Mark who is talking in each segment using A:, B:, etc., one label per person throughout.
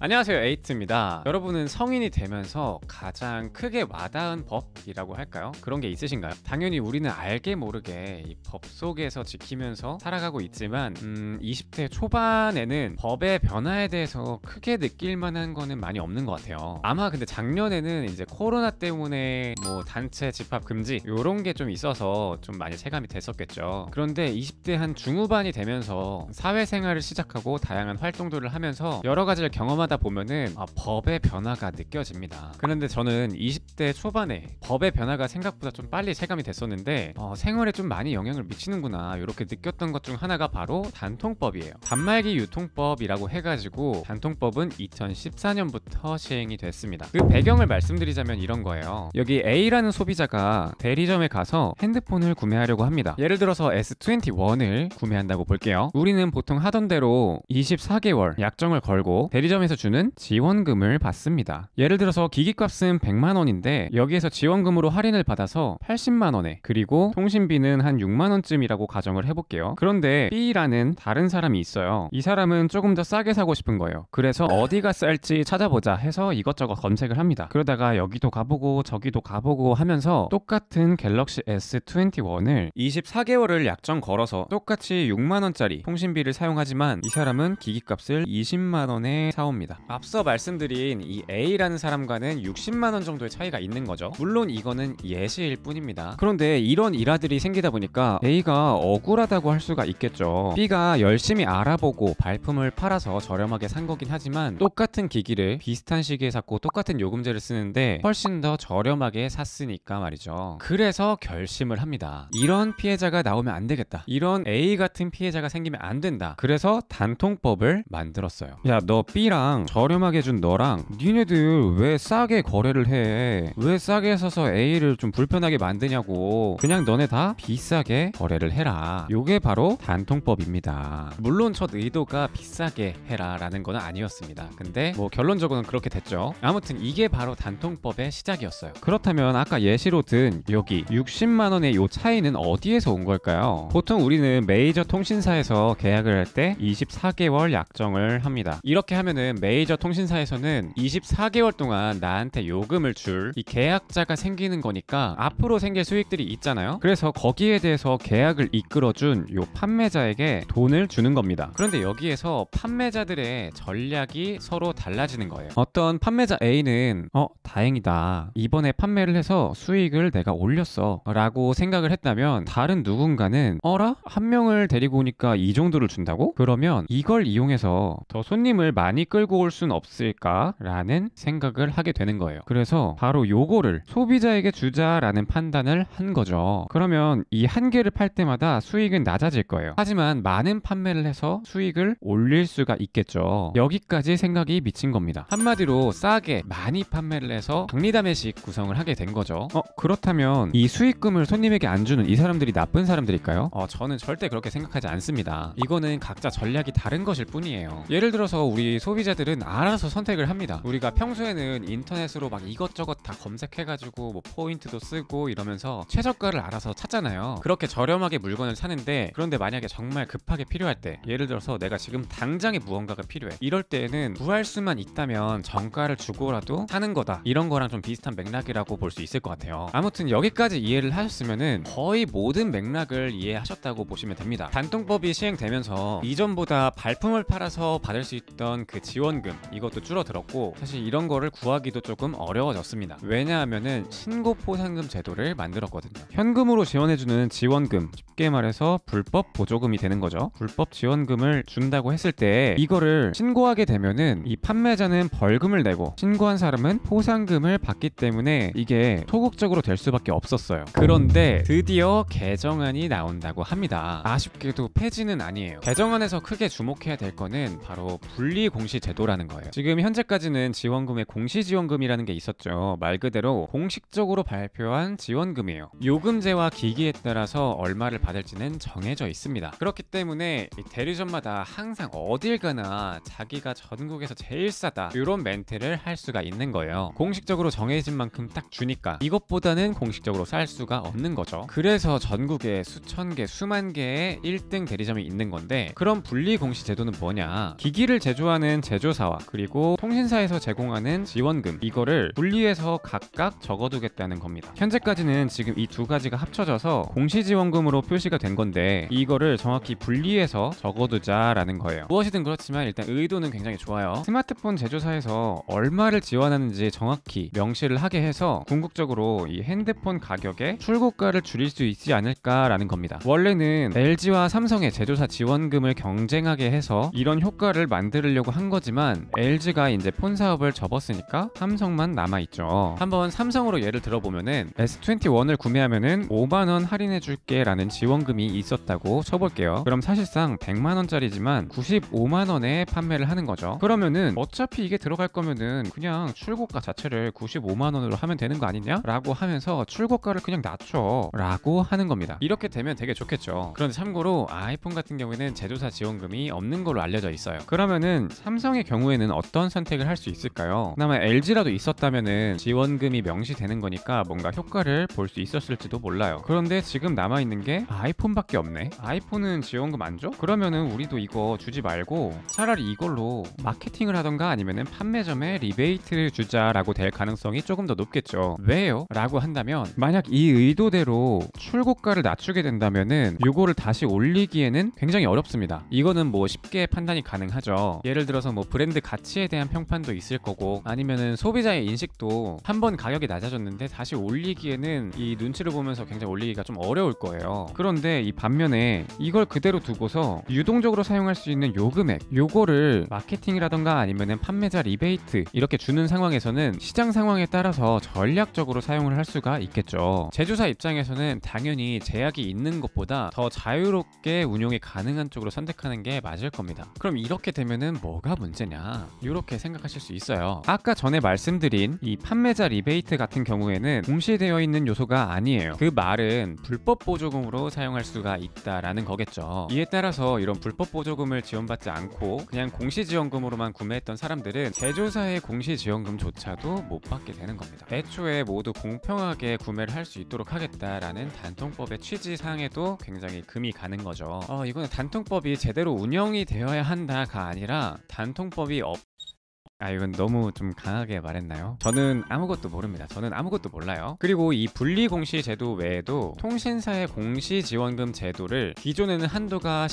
A: 안녕하세요, 에이트입니다. 여러분은 성인이 되면서 가장 크게 와닿은 법이라고 할까요? 그런 게 있으신가요? 당연히 우리는 알게 모르게 이 법 속에서 지키면서 살아가고 있지만 20대 초반에는 법의 변화에 대해서 크게 느낄 만한 거는 많이 없는 것 같아요. 아마 근데 작년에는 이제 코로나 때문에 뭐 단체 집합 금지 요런 게 좀 있어서 좀 많이 체감이 됐었겠죠. 그런데 20대 한 중후반이 되면서 사회생활을 시작하고 다양한 활동들을 하면서 여러 가지를 경험하다 보면은 법의 변화가 느껴집니다. 그런데 저는 20대 초반에 법의 변화가 생각보다 좀 빨리 체감이 됐었는데 생활에 좀 많이 영향을 미치는구나 이렇게 느꼈던 것 중 하나가 바로 단통법이에요. 단말기 유통법이라고 해가지고 단통법은 2014년부터 시행이 됐습니다. 그 배경을 말씀드리자면 이런 거예요. 여기 A라는 소비자가 대리점에 가서 핸드폰을 구매하려고 합니다. 예를 들어서 S21을 구매한다고 볼게요. 우리는 보통 하던 대로 24개월 약정을 걸고 대리점에서 주는 지원금을 받습니다. 예를 들어서 기기값은 100만원인데 여기에서 지원금으로 할인을 받아서 80만원에, 그리고 통신비는 한 6만원쯤이라고 가정을 해볼게요. 그런데 B라는 다른 사람이 있어요. 이 사람은 조금 더 싸게 사고 싶은 거예요. 그래서 어디가 쌀지 찾아보자 해서 이것저것 검색을 합니다. 그러다가 여기도 가보고 저기도 가보고 하면서 똑같은 갤럭시 S21을 24개월을 약정 걸어서 똑같이 6만원짜리 통신비를 사용하지만 이 사람은 기기값을 20만원에 사옵니다. 앞서 말씀드린 이 A라는 사람과는 60만원 정도의 차이가 있는 거죠. 물론 이거는 예시일 뿐입니다. 그런데 이런 일화들이 생기다 보니까 A가 억울하다고 할 수가 있겠죠. B가 열심히 알아보고 발품을 팔아서 저렴하게 산 거긴 하지만 똑같은 기기를 비슷한 시기에 샀고 똑같은 요금제를 쓰는데 훨씬 더 저렴하게 샀으니까 말이죠. 그래서 결심을 합니다. 이런 피해자가 나오면 안 되겠다. 이런 A 같은 피해자가 생기면 안 된다. 그래서 단통법을 만들었어요. 야, 너 B랑 저렴하게 준 너랑 니네들 왜 싸게 거래를 해? 왜 싸게 사서 A를 좀 불편하게 만드냐고. 그냥 너네 다 비싸게 거래를 해라. 요게 바로 단통법입니다. 물론 첫 의도가 비싸게 해라 라는 건 아니었습니다. 근데 뭐 결론적으로는 그렇게 됐죠. 아무튼 이게 바로 단통법의 시작이었어요. 그렇다면 아까 예시로 든 여기 60만원의 요 차이는 어디에서 온 걸까요? 보통 우리는 메이저 통신사에서 계약을 할 때 24개월 약정을 합니다. 이렇게 하면은 메이저 통신사에서는 24개월 동안 나한테 요금을 줄 이 계약자가 생기는 거니까 앞으로 생길 수익들이 있잖아요. 그래서 거기에 대해서 계약을 이끌어준 요 판매자에게 돈을 주는 겁니다. 그런데 여기에서 판매자들의 전략이 서로 달라지는 거예요. 어떤 판매자 A는 다행이다, 이번에 판매를 해서 수익을 내가 올렸어 라고 생각을 했다면, 다른 누군가는 어라? 한 명을 데리고 오니까 이 정도를 준다고? 그러면 이걸 이용해서 더 손님을 많이 끌고 올 순 없을까? 라는 생각을 하게 되는 거예요. 그래서 바로 요거를 소비자에게 주자라는 판단을 한 거죠. 그러면 이 한 개를 팔 때마다 수익은 낮아질 거예요. 하지만 많은 판매를 해서 수익을 올릴 수가 있겠죠. 여기까지 생각이 미친 겁니다. 한마디로 싸게 많이 판매를 해서 박리담회식 구성을 하게 된 거죠. 그렇다면 이 수익금을 손님에게 안 주는 이 사람들이 나쁜 사람들일까요? 저는 절대 그렇게 생각하지 않습니다. 이거는 각자 전략이 다른 것일 뿐이에요. 예를 들어서 우리 소비자들은 알아서 선택을 합니다. 우리가 평소에는 인터넷으로 막 이것저것 다 검색해가지고 뭐 포인트도 쓰고 이러면서 최저가를 알아서 찾잖아요. 그렇게 저렴하게 물건을 사는데, 그런데 만약에 정말 급하게 필요할 때, 예를 들어서 내가 지금 당장에 무언가가 필요해, 이럴 때에는 구할 수만 있다면 정가를 주고라도 사는 거다. 이런 거랑 좀 비슷한 맥락이라고 볼 수 있을 것 같아요. 아무튼 여기까지 이해를 하셨으면은 거의 모든 맥락을 이해하셨다고 보시면 됩니다. 단통법이 시행되면서 이전보다 발품을 팔아서 받을 수 있던 그 지원금, 이것도 줄어들었고, 사실 이런 거를 구하기도 조금 어려워졌습니다. 왜냐하면은 신고포상금 제도를 만들었거든요. 현금으로 지원해주는 지원금, 쉽게 말해서 불법 보조금이 되는 거죠. 불법 지원금을 준다고 했을 때 이거를 신고하게 되면은 이 판매자는 벌금을 내고 신고한 사람은 포상금을 받기 때문에 이게 소극적으로 될 수밖에 없었어요. 그런데 드디어 개정안이 나온다고 합니다. 아쉽게도 폐지는 아니에요. 개정안에서 크게 주목해야 될 거는 바로 분리공시제도라는 거예요. 지금 현재까지는 지원금의 공시지원금이라는 게 있었죠. 말 그대로 공식적으로 발표한 지원금이에요. 요금제와 기기에 따라서 얼마를 받을지는 정해져 있습니다. 그렇기 때문에 이 대리점마다 항상 어딜 가나 자기가 전국에서 제일 싸다 이런 멘트를 할 수가 있는 거예요. 공식적으로 정해진 만큼 딱 주니까 이것보다는 공식적으로 쌀 수가 없는 거죠. 그래서 전국에 수천 개, 수만 개의 1등 대리점이 있는 건데, 그럼 분리공시 제도는 뭐냐? 기기를 제조하는 제조 제조사와 그리고 통신사에서 제공하는 지원금, 이거를 분리해서 각각 적어두겠다는 겁니다. 현재까지는 지금 이 두 가지가 합쳐져서 공시지원금으로 표시가 된 건데, 이거를 정확히 분리해서 적어두자라는 거예요. 무엇이든 그렇지만 일단 의도는 굉장히 좋아요. 스마트폰 제조사에서 얼마를 지원하는지 정확히 명시를 하게 해서 궁극적으로 이 핸드폰 가격의 출고가를 줄일 수 있지 않을까라는 겁니다. 원래는 LG와 삼성의 제조사 지원금을 경쟁하게 해서 이런 효과를 만들려고 한 거지만, LG가 이제 폰 사업을 접었으니까 삼성만 남아있죠. 한번 삼성으로 예를 들어보면은 S21을 구매하면은 5만원 할인해줄게 라는 지원금이 있었다고 쳐볼게요. 그럼 사실상 100만원짜리지만 95만원에 판매를 하는 거죠. 그러면은 어차피 이게 들어갈 거면은 그냥 출고가 자체를 95만원으로 하면 되는 거 아니냐? 라고 하면서 출고가를 그냥 낮춰 라고 하는 겁니다. 이렇게 되면 되게 좋겠죠. 그런데 참고로 아이폰 같은 경우에는 제조사 지원금이 없는 걸로 알려져 있어요. 그러면은 삼성의 경우에는 어떤 선택을 할 수 있을까요? 그나마 LG라도 있었다면은 지원금이 명시되는 거니까 뭔가 효과를 볼 수 있었을지도 몰라요. 그런데 지금 남아있는 게 아이폰밖에 없네. 아이폰은 지원금 안 줘? 그러면은 우리도 이거 주지 말고 차라리 이걸로 마케팅을 하던가 아니면은 판매점에 리베이트를 주자라고 될 가능성이 조금 더 높겠죠. 왜요? 라고 한다면, 만약 이 의도대로 출고가를 낮추게 된다면은 요거를 다시 올리기에는 굉장히 어렵습니다. 이거는 뭐 쉽게 판단이 가능하죠. 예를 들어서 뭐 브랜드 가치에 대한 평판도 있을 거고, 아니면은 소비자의 인식도 한번 가격이 낮아졌는데 다시 올리기에는 이 눈치를 보면서 굉장히 올리기가 좀 어려울 거예요. 그런데 이 반면에 이걸 그대로 두고서 유동적으로 사용할 수 있는 요 금액, 요거를 마케팅이라던가 아니면은 판매자 리베이트 이렇게 주는 상황에서는 시장 상황에 따라서 전략적으로 사용을 할 수가 있겠죠. 제조사 입장에서는 당연히 제약이 있는 것보다 더 자유롭게 운용이 가능한 쪽으로 선택하는 게 맞을 겁니다. 그럼 이렇게 되면은 뭐가 문제냐, 이렇게 생각하실 수 있어요. 아까 전에 말씀드린 이 판매자 리베이트 같은 경우에는 공시되어 있는 요소가 아니에요. 그 말은 불법 보조금으로 사용할 수가 있다라는 거겠죠. 이에 따라서 이런 불법 보조금을 지원받지 않고 그냥 공시지원금으로만 구매했던 사람들은 제조사의 공시지원금조차도 못 받게 되는 겁니다. 애초에 모두 공평하게 구매를 할 수 있도록 하겠다라는 단통법의 취지상에도 굉장히 금이 가는 거죠. 이거는 단통법이 제대로 운영이 되어야 한다가 아니라 단통법이 이건 너무 좀 강하게 말했나요? 저는 아무것도 모릅니다. 저는 아무것도 몰라요. 그리고 이 분리공시 제도 외에도 통신사의 공시지원금 제도를 기존에는 한도가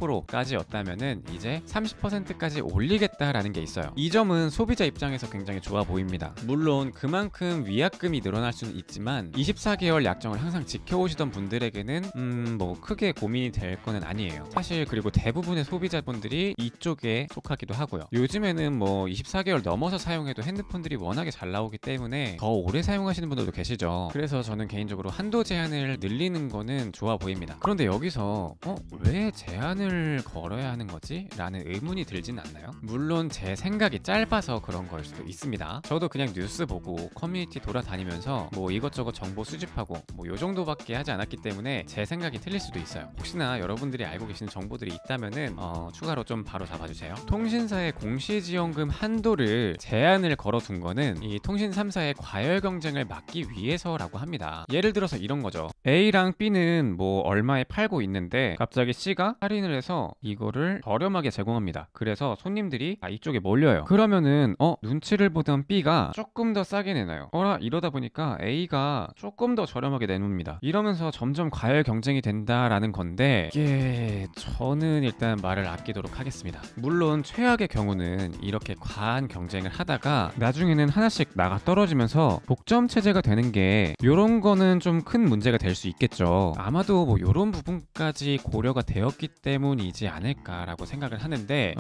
A: 15%까지였다면은 이제 30%까지 올리겠다라는 게 있어요. 이 점은 소비자 입장에서 굉장히 좋아 보입니다. 물론 그만큼 위약금이 늘어날 수는 있지만 24개월 약정을 항상 지켜오시던 분들에게는 뭐 크게 고민이 될 거는 아니에요. 사실 그리고 대부분의 소비자분들이 이쪽에 속하기도 하고요. 요즘에는 뭐 24개월 넘어서 사용해도 핸드폰들이 워낙에 잘 나오기 때문에 더 오래 사용하시는 분들도 계시죠. 그래서 저는 개인적으로 한도 제한을 늘리는 거는 좋아 보입니다. 그런데 여기서 왜 제한을 걸어야 하는 거지? 라는 의문이 들진 않나요? 물론 제 생각이 짧아서 그런 걸 수도 있습니다. 저도 그냥 뉴스 보고 커뮤니티 돌아다니면서 뭐 이것저것 정보 수집하고 뭐 요 정도밖에 하지 않았기 때문에 제 생각이 틀릴 수도 있어요. 혹시나 여러분들이 알고 계시는 정보들이 있다면은 추가로 좀 바로 잡아주세요. 통신사의 공시지원금 한도를 제한을 걸어둔 거는 이 통신 3사의 과열 경쟁을 막기 위해서라고 합니다. 예를 들어서 이런 거죠. A랑 B는 뭐 얼마에 팔고 있는데 갑자기 C가 할인을 해서 이거를 저렴하게 제공합니다. 그래서 손님들이 이쪽에 몰려요. 그러면은 눈치를 보던 B가 조금 더 싸게 내놔요. 이러다 보니까 A가 조금 더 저렴하게 내놓습니다. 이러면서 점점 과열 경쟁이 된다라는 건데, 이게 저는 일단 말을 아끼도록 하겠습니다. 물론 최악의 경우는 이렇게 과한 경쟁을 하다가 나중에는 하나씩 나가 떨어지면서 독점 체제가 되는 게, 요런 거는 좀 큰 문제가 될 수 있겠죠. 아마도 뭐 요런 부분까지 고려가 되었기 때문이지 않을까라고 생각을 하는데,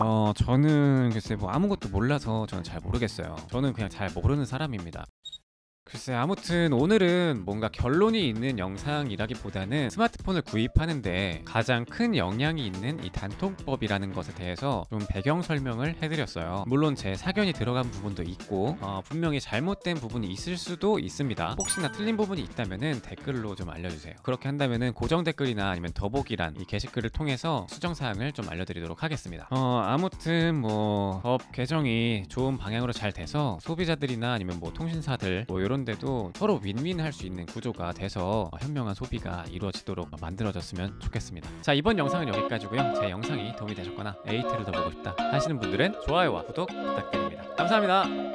A: 저는 글쎄 뭐 아무것도 몰라서 저는 잘 모르겠어요. 저는 그냥 잘 모르는 사람입니다. 글쎄, 아무튼 오늘은 뭔가 결론이 있는 영상이라기보다는 스마트폰을 구입하는데 가장 큰 영향이 있는 이 단통법이라는 것에 대해서 좀 배경 설명을 해드렸어요. 물론 제 사견이 들어간 부분도 있고 분명히 잘못된 부분이 있을 수도 있습니다. 혹시나 틀린 부분이 있다면은 댓글로 좀 알려주세요. 그렇게 한다면은 고정 댓글이나 아니면 더보기란 이 게시글을 통해서 수정사항을 좀 알려드리도록 하겠습니다. 아무튼 뭐 법 개정이 좋은 방향으로 잘 돼서 소비자들이나 아니면 뭐 통신사들 뭐 이런 그런데도 서로 윈윈할 수 있는 구조가 돼서 현명한 소비가 이루어지도록 만들어졌으면 좋겠습니다. 자, 이번 영상은 여기까지고요. 제 영상이 도움이 되셨거나 에이트를 더 보고 싶다 하시는 분들은 좋아요와 구독 부탁드립니다. 감사합니다.